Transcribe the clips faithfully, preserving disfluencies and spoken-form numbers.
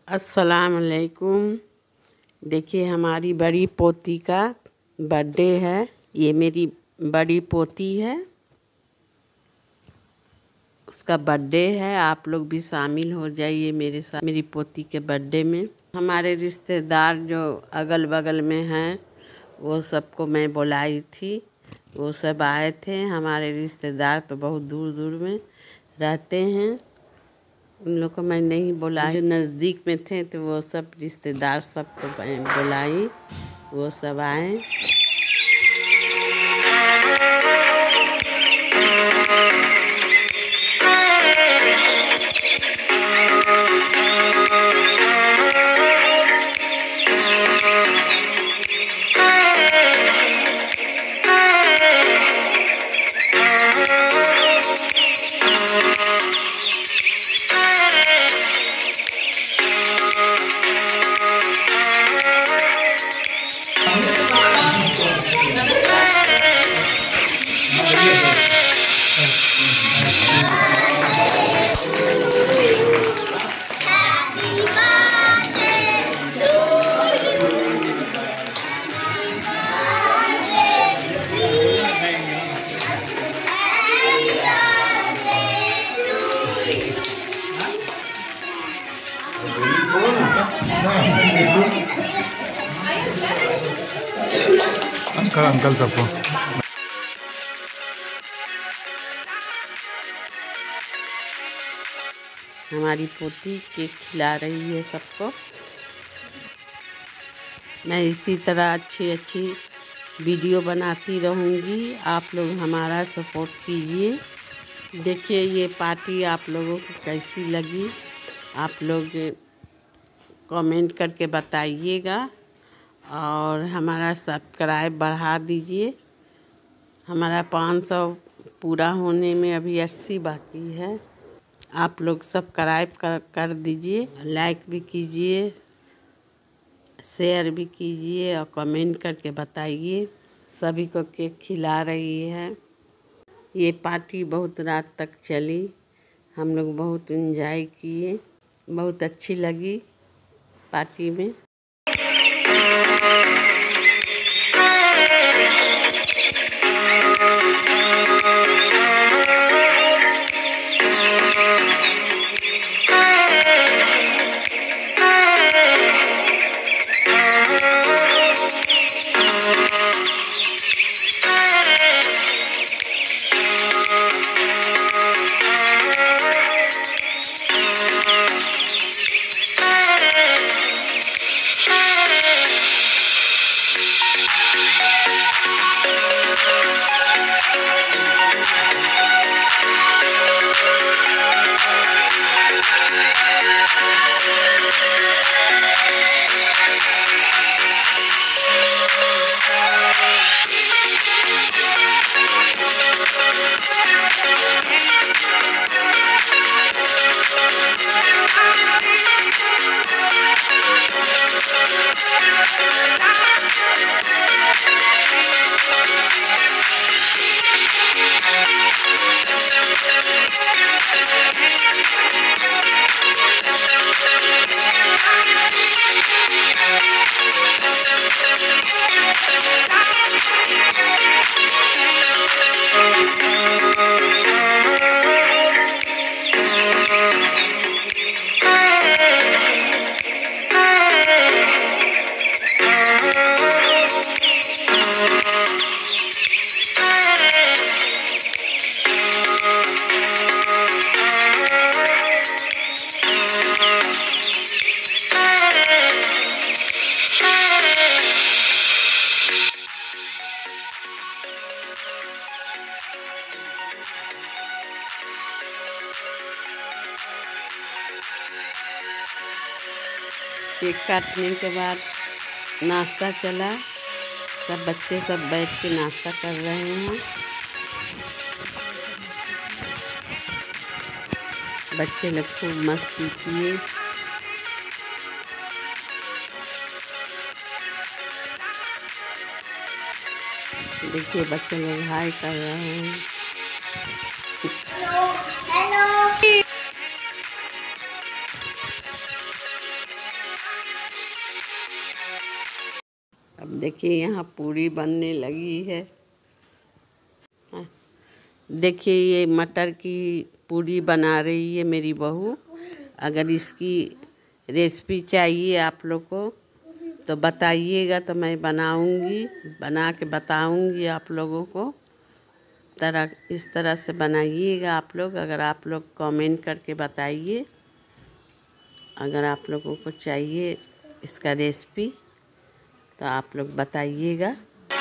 अस्सलाम वालेकुम। देखिए हमारी बड़ी पोती का बर्थडे है। ये मेरी बड़ी पोती है, उसका बर्थडे है। आप लोग भी शामिल हो जाइए मेरे साथ मेरी पोती के बर्थडे में। हमारे रिश्तेदार जो अगल बगल में हैं वो सबको मैं बुलाई थी, वो सब आए थे। हमारे रिश्तेदार तो बहुत दूर दूर में रहते हैं, उन लोग को मैं नहीं बुलाई। जो नज़दीक में थे तो वो सब रिश्तेदार सबको मैं बुलाई, वो सब आए। अंकल अंकल सबको हमारी पोती केक खिला रही है सबको। मैं इसी तरह अच्छी अच्छी वीडियो बनाती रहूँगी, आप लोग हमारा सपोर्ट कीजिए। देखिए ये पार्टी आप लोगों को कैसी लगी, आप लोग कमेंट करके बताइएगा और हमारा सब्सक्राइब बढ़ा दीजिए। हमारा पाँच सौ पूरा होने में अभी अस्सी बाकी है। आप लोग सब्सक्राइब कर कर दीजिए, लाइक भी कीजिए, शेयर भी कीजिए और कमेंट करके बताइए। सभी को केक खिला रही है। ये पार्टी बहुत रात तक चली, हम लोग बहुत एंजॉय किए, बहुत अच्छी लगी पार्टी में। केक काटने के बाद नाश्ता चला, सब बच्चे सब बैठ के नाश्ता कर रहे हैं। बच्चे लोग खूब मस्ती किए। देखिए बच्चे लोग हाय कर रहे हैं। Hello hello. देखिए यहाँ पूरी बनने लगी है। देखिए ये मटर की पूरी बना रही है मेरी बहू। अगर इसकी रेसिपी चाहिए आप लोग को तो बताइएगा, तो मैं बनाऊंगी, बना के बताऊंगी आप लोगों को। तरह इस तरह से बनाइएगा आप लोग। अगर आप लोग कमेंट करके बताइए, अगर आप लोगों को चाहिए इसका रेसिपी तो आप लोग बताइएगा।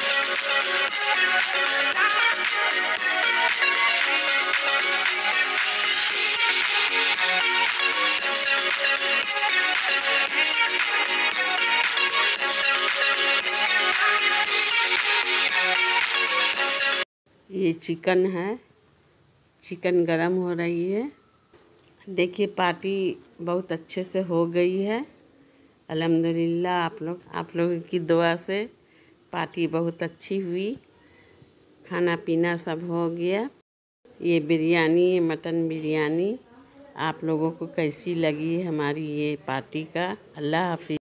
ये चिकन है, चिकन गरम हो रही है। देखिए पार्टी बहुत अच्छे से हो गई है अल्हम्दुलिल्लाह। आप लोग आप लोगों की दुआ से पार्टी बहुत अच्छी हुई। खाना पीना सब हो गया। ये बिरयानी है, मटन बिरयानी। आप लोगों को कैसी लगी हमारी ये पार्टी का? अल्लाह हाफिज़।